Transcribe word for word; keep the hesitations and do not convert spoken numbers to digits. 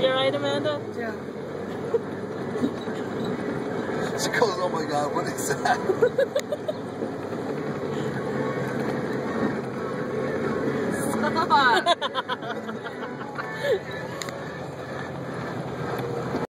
You alright, Amanda? Yeah. She goes, oh my God, what is that? Stop.